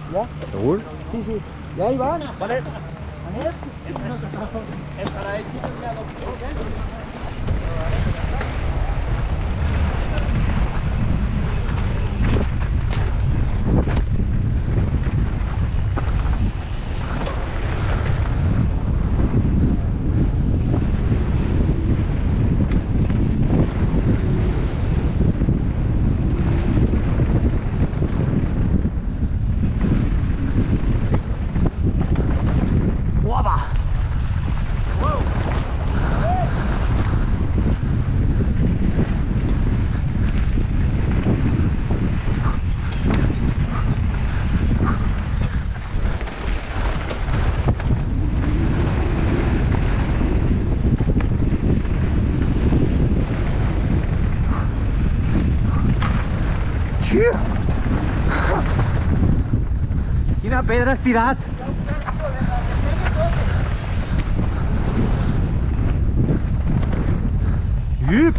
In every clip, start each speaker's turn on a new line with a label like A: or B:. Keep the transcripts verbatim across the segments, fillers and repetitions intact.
A: Ja?
B: Segur?
A: Sí, sí. Ja hi van?
C: Vale.
A: Anem?
C: Estarà aquí tot ja dos.
B: Quina pedra has tirat! Iup!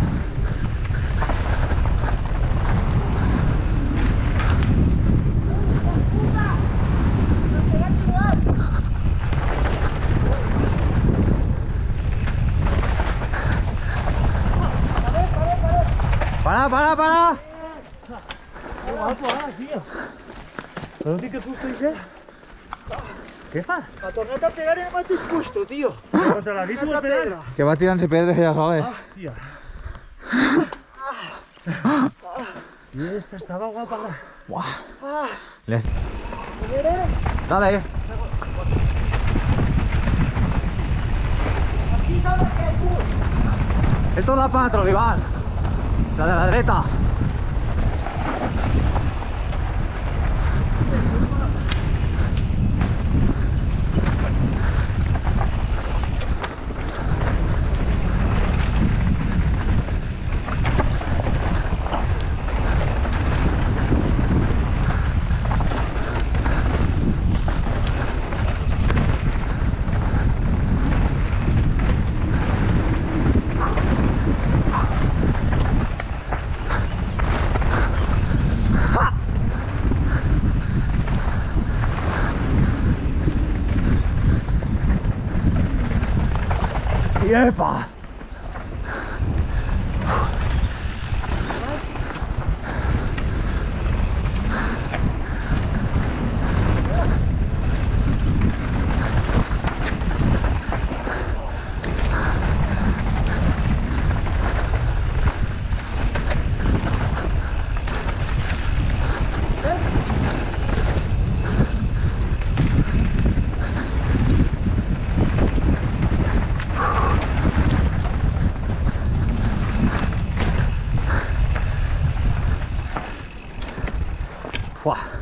B: Para, para, para!
C: Que guapo, ara, tio. Però no tinc que susto, això? Què fa?
A: Ha tornat a pegar en el mateix puesto, tio.
C: Contra la bici
A: Una
C: vol pegar?
A: pedra.
B: Que va tirant-se pedres ella soles.
C: Hòstia. I esta estava guapa.
B: Uah.
A: Ah,
B: Les...
A: mira.
B: Dale.
A: Aquí s'ha de fer el cul.
B: Esto es la patro, Iván. La de la dreta. ¡Yepa! ¡Fua!